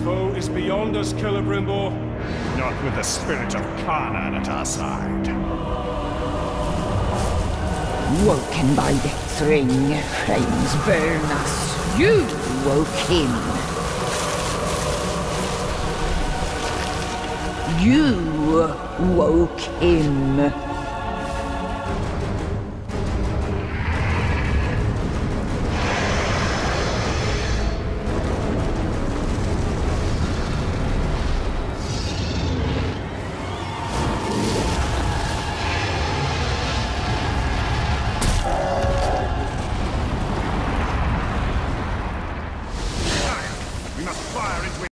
foe is beyond us, Celebrimbor. Not with the spirit of Kana at our side. Woken by the thring, flames burn us. You woke him. You woke him.